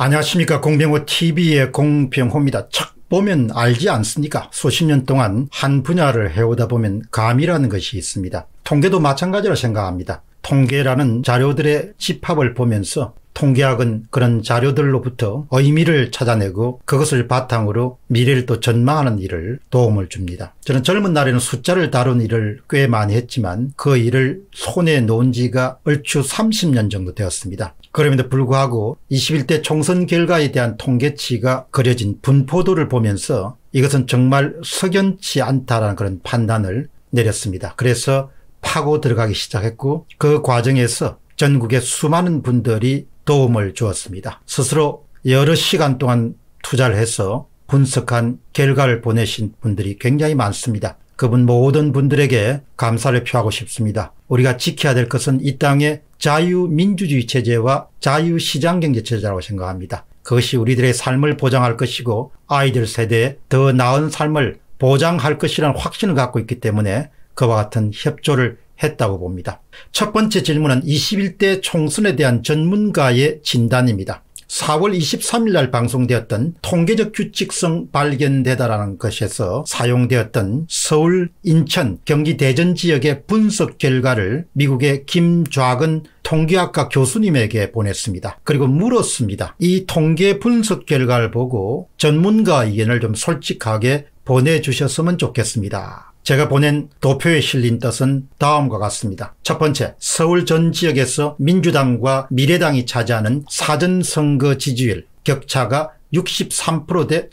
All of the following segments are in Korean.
안녕하십니까. 공병호TV의 공병호입니다. 척 보면 알지 않습니까? 수십 년 동안 한 분야를 해오다 보면 감이라는 것이 있습니다. 통계도 마찬가지로 생각합니다. 통계라는 자료들의 집합을 보면서 통계학은 그런 자료들로부터 의미를 찾아내고 그것을 바탕으로 미래를 또 전망하는 일을 도움을 줍니다. 저는 젊은 날에는 숫자를 다룬 일을 꽤 많이 했지만 그 일을 손에 놓은 지가 얼추 30년 정도 되었습니다. 그럼에도 불구하고 21대 총선 결과에 대한 통계치가 그려진 분포도를 보면서 이것은 정말 석연치 않다라는 그런 판단을 내렸습니다. 그래서 파고 들어가기 시작했고 그 과정에서 전국의 수많은 분들이 도움을 주었습니다. 스스로 여러 시간 동안 투자를 해서 분석한 결과를 보내신 분들이 굉장히 많습니다. 그분 모든 분들에게 감사를 표하고 싶습니다. 우리가 지켜야 될 것은 이 땅의 자유민주주의 체제와 자유시장경제 체제라고 생각합니다. 그것이 우리들의 삶을 보장할 것이고 아이들 세대에 더 나은 삶을 보장할 것이라는 확신을 갖고 있기 때문에 그와 같은 협조를 했다고 봅니다. 첫 번째 질문은 21대 총선에 대한 전문가의 진단입니다. 4월 23일 날 방송되었던 통계적 규칙성 발견되다라는 것에서 사용되었던 서울, 인천, 경기 대전 지역의 분석 결과를 미국의 김좌근 통계학과 교수님에게 보냈습니다. 그리고 물었습니다. 이 통계 분석 결과를 보고 전문가 의견을 좀 솔직하게 보내주셨으면 좋겠습니다. 제가 보낸 도표에 실린 뜻은 다음과 같습니다. 첫 번째, 서울 전 지역에서 민주당과 미래당이 차지하는 사전선거 지지율 격차가 63% 대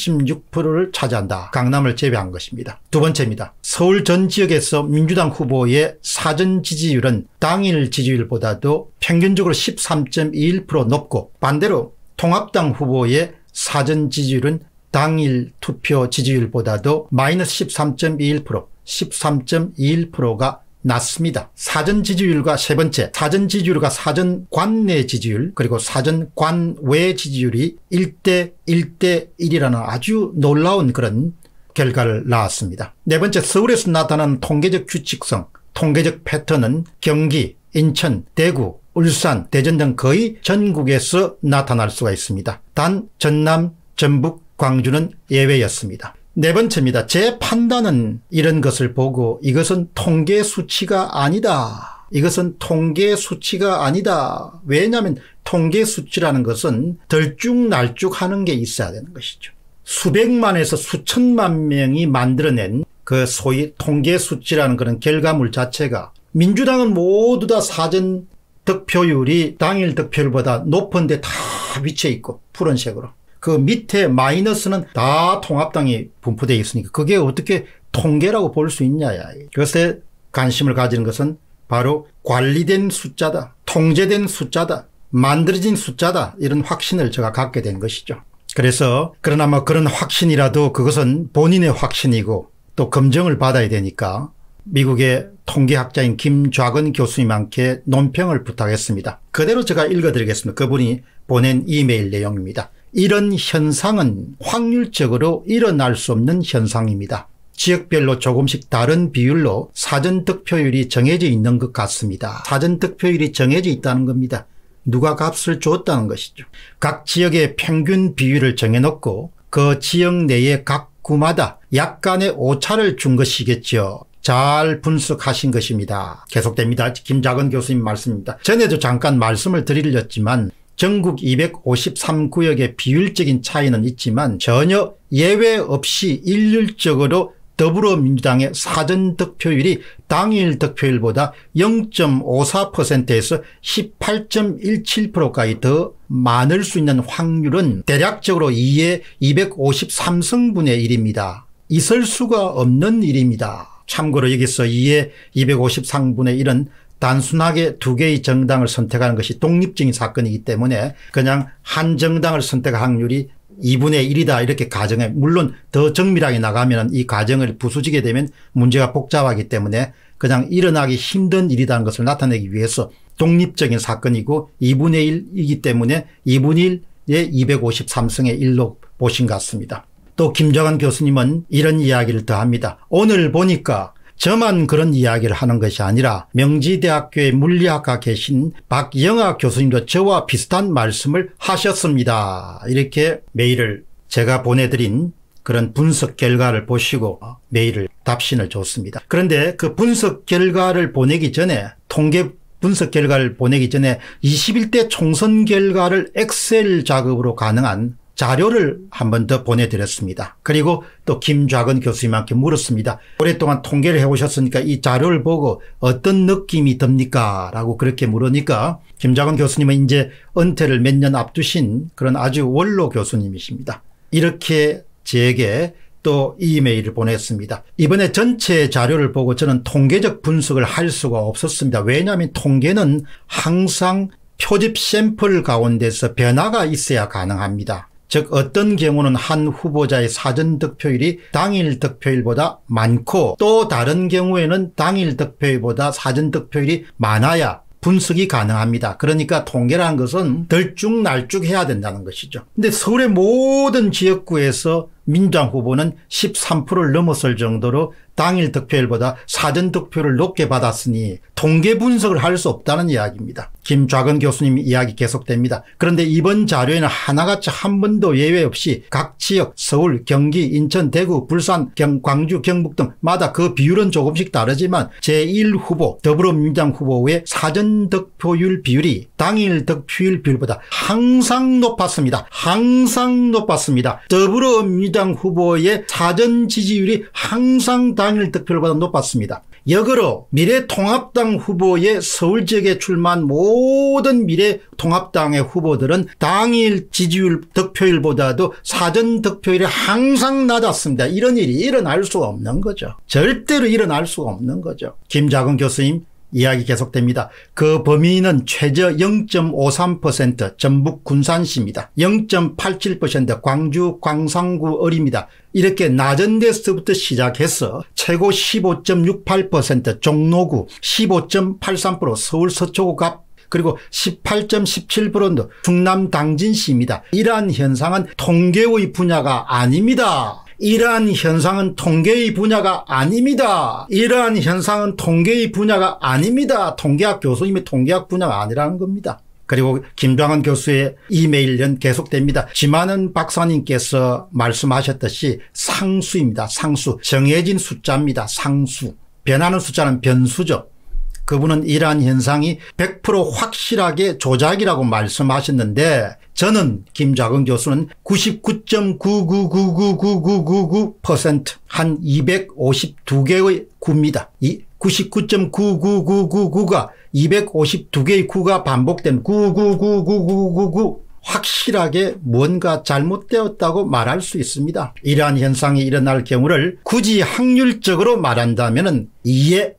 36%를 차지한다. 강남을 제외한 것입니다. 두 번째입니다. 서울 전 지역에서 민주당 후보의 사전 지지율은 당일 지지율보다도 평균적으로 13.21% 높고 반대로 통합당 후보의 사전 지지율은 당일 투표 지지율보다도 마이너스 13.21%, 13.21%가 낮습니다. 사전 지지율과 세 번째, 사전 지지율과 사전 관내 지지율 그리고 사전 관외 지지율이 1대 1대 1이라는 아주 놀라운 그런 결과를 낳았습니다. 네 번째, 서울에서 나타난 통계적 규칙성, 통계적 패턴은 경기, 인천, 대구, 울산, 대전 등 거의 전국에서 나타날 수가 있습니다. 단 전남, 전북, 광주는 예외였습니다. 네 번째입니다. 제 판단은 이런 것을 보고 이것은 통계 수치가 아니다. 이것은 통계 수치가 아니다. 왜냐하면 통계 수치라는 것은 들쭉날쭉하는 게 있어야 되는 것이죠. 수백만에서 수천만 명이 만들어낸 그 소위 통계 수치라는 그런 결과물 자체가 민주당은 모두 다 사전 득표율이 당일 득표율보다 높은데 다 위치해 있고 푸른색으로. 그 밑에 마이너스는 다 통합당이 분포되어 있으니까 그게 어떻게 통계라고 볼 수 있냐야. 그것에 관심을 가지는 것은 바로 관리된 숫자다. 통제된 숫자다. 만들어진 숫자다. 이런 확신을 제가 갖게 된 것이죠. 그래서 그러나 뭐 그런 확신이라도 그것은 본인의 확신이고 또 검증을 받아야 되니까 미국의 통계학자인 김좌근 교수님께 논평을 부탁했습니다. 그대로 제가 읽어드리겠습니다. 그분이 보낸 이메일 내용입니다. 이런 현상은 확률적으로 일어날 수 없는 현상입니다. 지역별로 조금씩 다른 비율로 사전 득표율이 정해져 있는 것 같습니다. 사전 득표율이 정해져 있다는 겁니다. 누가 값을 줬다는 것이죠. 각 지역의 평균 비율을 정해놓고 그 지역 내의 각 구마다 약간의 오차를 준 것이겠죠. 잘 분석하신 것입니다. 계속됩니다. 김좌근 교수님 말씀입니다. 전에도 잠깐 말씀을 드렸지만 전국 253구역의 비율적인 차이는 있지만 전혀 예외 없이 일률적으로 더불어민주당의 사전 득표율이 당일 득표율보다 0.54%에서 18.17%까지 더 많을 수 있는 확률은 대략적으로 2의 253승분의 1입니다. 있을 수가 없는 일입니다. 참고로 여기서 2의 253분의 1은 단순하게 두 개의 정당을 선택하는 것이 독립적인 사건이기 때문에 그냥 한 정당을 선택할 확률이 2분의 1이다 이렇게 가정해, 물론 더 정밀하게 나가면 이 가정을 부수지게 되면 문제가 복잡하기 때문에 그냥 일어나기 힘든 일이라는 것을 나타내기 위해서 독립적인 사건이고 2분의 1이기 때문에 2분의 1의 253승의 1로 보신 것 같습니다. 또 김좌근 교수님은 이런 이야기를 더합니다. 오늘 보니까 저만 그런 이야기를 하는 것이 아니라 명지대학교의 물리학과 계신 박영하 교수님도 저와 비슷한 말씀을 하셨습니다. 이렇게 메일을 제가 보내드린 그런 분석 결과를 보시고 메일을 답신을 줬습니다. 그런데 그 분석 결과를 보내기 전에 통계 분석 결과를 보내기 전에 21대 총선 결과를 엑셀 작업으로 가능한 자료를 한 번 더 보내드렸습니다. 그리고 또 김좌근 교수님한테 물었습니다. 오랫동안 통계를 해오셨으니까 이 자료를 보고 어떤 느낌이 듭니까? 라고 그렇게 물으니까 김좌근 교수님은 이제 은퇴를 몇 년 앞두신 그런 아주 원로 교수님이십니다. 이렇게 제게 또 이메일을 보냈습니다. 이번에 전체 자료를 보고 저는 통계적 분석을 할 수가 없었습니다. 왜냐하면 통계는 항상 표집 샘플 가운데서 변화가 있어야 가능합니다. 즉 어떤 경우는 한 후보자의 사전 득표율이 당일 득표율보다 많고 또 다른 경우에는 당일 득표율보다 사전 득표율이 많아야 분석이 가능합니다. 그러니까 통계라는 것은 들쭉날쭉 해야 된다는 것이죠. 근데 서울의 모든 지역구에서 민주당 후보는 13%를 넘었을 정도로 당일 득표율보다 사전 득표를 높게 받았으니 통계 분석을 할 수 없다는 이야기입니다. 김좌근 교수님 이야기 계속됩니다. 그런데 이번 자료에는 하나같이 한 번도 예외 없이 각 지역 서울, 경기, 인천, 대구, 부산, 광주, 경북 등마다 그 비율은 조금씩 다르지만 제1후보 더불어민주당 후보의 사전 득표율 비율이 당일 득표율 비율보다 항상 높았습니다. 항상 높았습니다. 더불어민주당 후보의 사전 지지율이 항상 당일 득표율보다 높았습니다. 역으로 미래통합당 후보의 서울 지역에 출마한 모든 미래통합당의 후보들은 당일 지지율 득표율보다도 사전 득표율이 항상 낮았습니다. 이런 일이 일어날 수가 없는 거죠. 절대로 일어날 수가 없는 거죠. 김좌근 교수님 이야기 계속됩니다. 그 범위는 최저 0.53% 전북 군산시입니다. 0.87% 광주 광산구 을입니다. 이렇게 낮은 데서부터 시작해서 최고 15.68% 종로구, 15.83% 서울 서초구 갑, 그리고 18.17% 충남 당진시입니다. 이러한 현상은 통계의 분야가 아닙니다. 이러한 현상은 통계의 분야가 아닙니다. 이러한 현상은 통계의 분야가 아닙니다. 통계학 교수님이 통계학 분야가 아니라는 겁니다. 그리고 김좌근 교수의 이메일은 계속됩니다. 지만은 박사님께서 말씀하셨듯이 상수입니다. 상수. 정해진 숫자입니다. 상수. 변하는 숫자는 변수죠. 그분은 이러한 현상이 100% 확실하게 조작이라고 말씀하셨는데 저는 김좌근 교수는 99.9999999% 한 252개의 구입니다. 이 99.99999가 252개의 구가 반복된 9999999 확실하게 뭔가 잘못되었다고 말할 수 있습니다. 이러한 현상이 일어날 경우를 굳이 확률적으로 말한다면 2의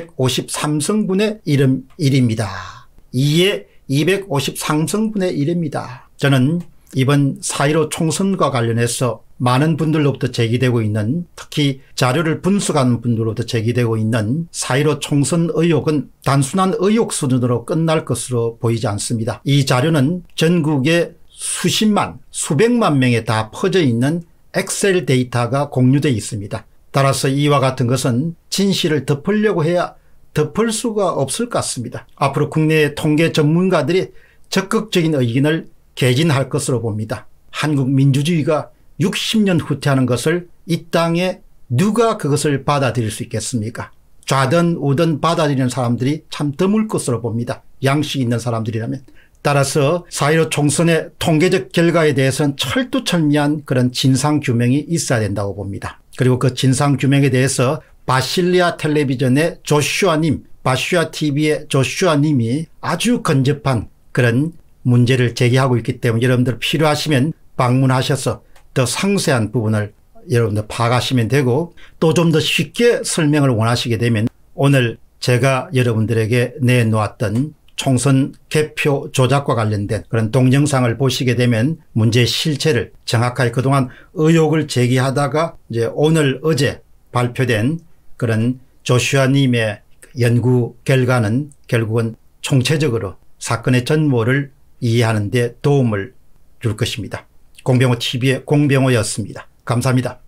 253승분의 1입니다. 2의 253승분의 1입니다. 저는 이번 4.15 총선과 관련해서 많은 분들로부터 제기되고 있는, 특히 자료를 분석하는 분들로부터 제기되고 있는 4.15 총선 의혹은 단순한 의혹 수준으로 끝날 것으로 보이지 않습니다. 이 자료는 전국에 수십만, 수백만 명에 다 퍼져 있는 엑셀 데이터가 공유되어 있습니다. 따라서 이와 같은 것은 진실을 덮으려고 해야 덮을 수가 없을 것 같습니다. 앞으로 국내 통계 전문가들이 적극적인 의견을 개진할 것으로 봅니다. 한국 민주주의가 60년 후퇴하는 것을 이 땅에 누가 그것을 받아들일 수 있겠습니까? 좌든 우든 받아들이는 사람들이 참 드물 것으로 봅니다. 양식 있는 사람들이라면. 따라서 4.15 총선의 통계적 결과에 대해서는 철두철미한 그런 진상규명이 있어야 된다고 봅니다. 그리고 그 진상규명에 대해서 바실리아 텔레비전의 조슈아님, 바슈아 TV의 조슈아님이 아주 근접한 그런 문제를 제기하고 있기 때문에 여러분들 필요하시면 방문하셔서 더 상세한 부분을 여러분들 파악하시면 되고, 또 좀 더 쉽게 설명을 원하시게 되면 오늘 제가 여러분들에게 내놓았던 총선 개표 조작과 관련된 그런 동영상을 보시게 되면 문제의 실체를 정확하게 그동안 의혹을 제기하다가 이제 오늘 어제 발표된 그런 조슈아님의 연구 결과는 결국은 총체적으로 사건의 전모를 이해하는 데 도움을 줄 것입니다. 공병호 TV의 공병호였습니다. 감사합니다.